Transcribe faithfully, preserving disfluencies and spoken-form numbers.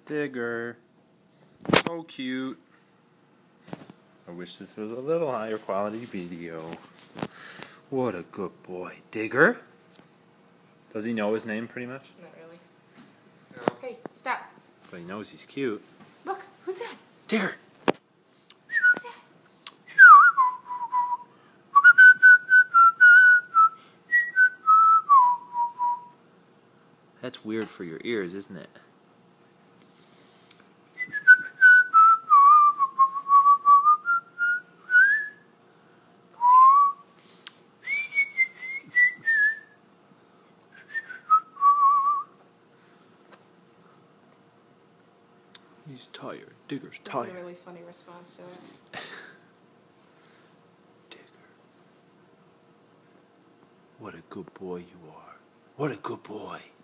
Digger. So cute. I wish this was a little higher quality video. What a good boy. Digger? Does he know his name pretty much? Not really. No. Hey, stop. But he knows he's cute. Look, who's that? Digger! Who's that? That's weird for your ears, isn't it? He's tired. Digger's tired. That's a really funny response to it. Digger. What a good boy you are. What a good boy.